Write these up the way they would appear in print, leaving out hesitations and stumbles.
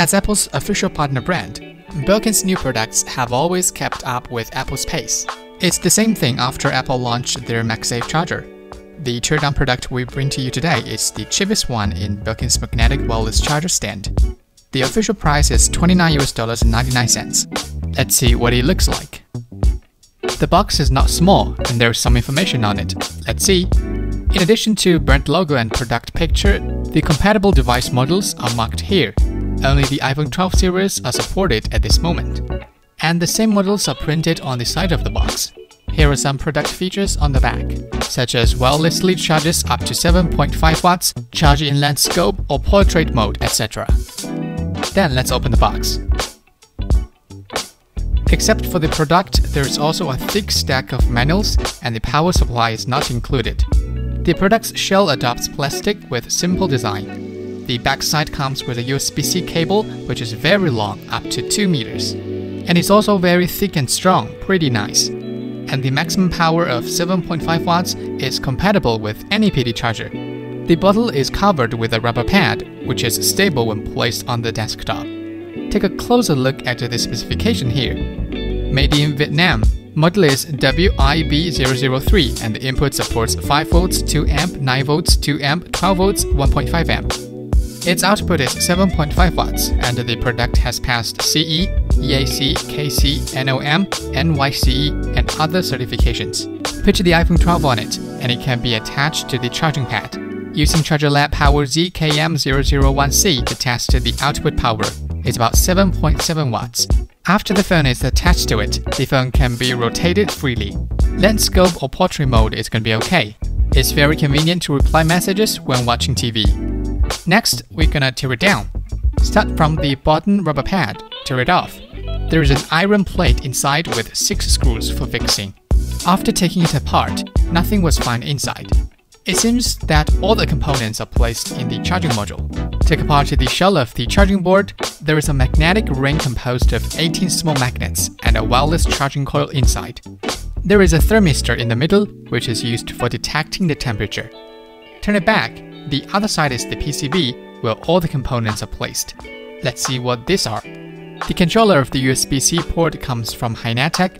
As Apple's official partner brand, Belkin's new products have always kept up with Apple's pace. It's the same thing after Apple launched their MagSafe charger. The Teardown product we bring to you today is the cheapest one in Belkin's magnetic wireless charger stand. The official price is $29.99. Let's see what it looks like. The box is not small and there's some information on it. Let's see. In addition to brand logo and product picture, the compatible device models are marked here. Only the iPhone 12 series are supported at this moment. And the same models are printed on the side of the box. Here are some product features on the back, such as wirelessly charges up to 7.5 watts, charge in landscape or portrait mode, etc. Then let's open the box. Except for the product, there is also a thick stack of manuals and the power supply is not included. The product's shell adopts plastic with simple design. The backside comes with a USB-C cable, which is very long, up to 2 meters. And it's also very thick and strong, pretty nice. And the maximum power of 7.5 watts is compatible with any PD charger. The bottle is covered with a rubber pad, which is stable when placed on the desktop. Take a closer look at the specification here. Made in Vietnam, model is WIB003 and the input supports 5 volts, 2 amp, 9 volts, 2 amp, 12 volts, 1.5 amp. Its output is 7.5 watts and the product has passed CE, EAC, KC, NOM, NYCE and other certifications. Picture the iPhone 12 on it and it can be attached to the charging pad. Using Charger Lab Power ZKM001C to test the output power, it's about 7.7 watts. After the phone is attached to it, the phone can be rotated freely. Landscape or portrait mode is going to be okay. It's very convenient to reply messages when watching TV. Next, we're gonna tear it down. Start from the bottom rubber pad, tear it off. There is an iron plate inside with 6 screws for fixing. After taking it apart, nothing was found inside. It seems that all the components are placed in the charging module. Take apart the shell of the charging board. There is a magnetic ring composed of 18 small magnets and a wireless charging coil inside. There is a thermistor in the middle, which is used for detecting the temperature. Turn it back. The other side is the PCB, where all the components are placed. Let's see what these are. The controller of the USB-C port comes from Hynatec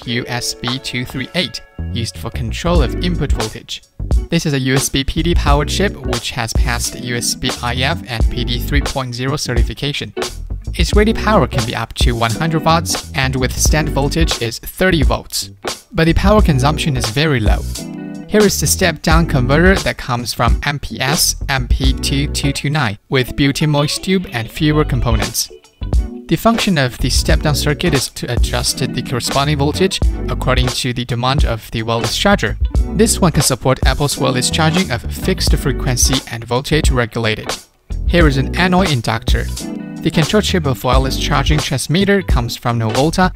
HUSB238, used for control of input voltage. This is a USB PD powered chip which has passed USB-IF and PD 3.0 certification. Its rated power can be up to 100 watts and withstand voltage is 30 volts. But the power consumption is very low. Here is the step-down converter that comes from MPS MP2229 with built-in moist tube and fewer components. The function of the step-down circuit is to adjust the corresponding voltage according to the demand of the wireless charger. This one can support Apple's wireless charging of fixed frequency and voltage regulated. Here is an anode inductor. The control chip of wireless charging transmitter comes from Novolta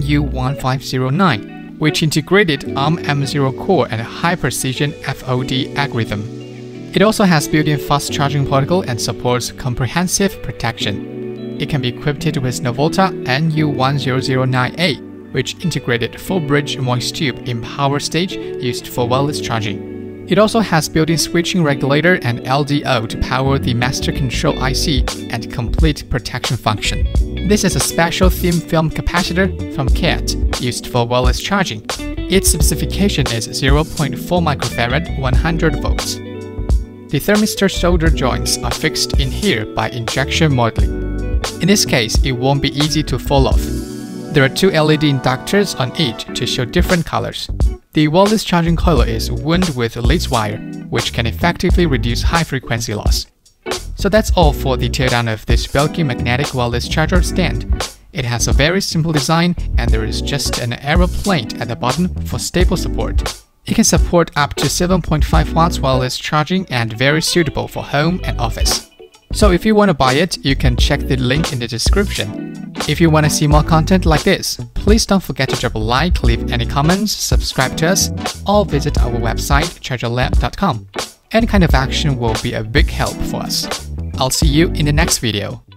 NU1509. Which integrated ARM M0 core and a high-precision FOD algorithm. It also has built-in fast charging protocol and supports comprehensive protection. It can be equipped with Novolta NU1009A, which integrated full-bridge moist tube in power stage used for wireless charging. It also has built-in switching regulator and LDO to power the master control IC and complete protection function. This is a special thin film capacitor from CAT, used for wireless charging. Its specification is 0.4 microfarad, 100 volts. The thermistor solder joints are fixed in here by injection molding. In this case, it won't be easy to fall off. There are 2 LED inductors on each to show different colors. The wireless charging coil is wound with lead wire, which can effectively reduce high-frequency loss. So that's all for the teardown of this Belkin magnetic wireless charger stand. It has a very simple design and there is just an arrow plate at the bottom for stable support. It can support up to 7.5 watts wireless charging and very suitable for home and office. So if you want to buy it, you can check the link in the description. If you want to see more content like this, please don't forget to drop a like, leave any comments, subscribe to us, or visit our website chargerlab.com. Any kind of action will be a big help for us. I'll see you in the next video.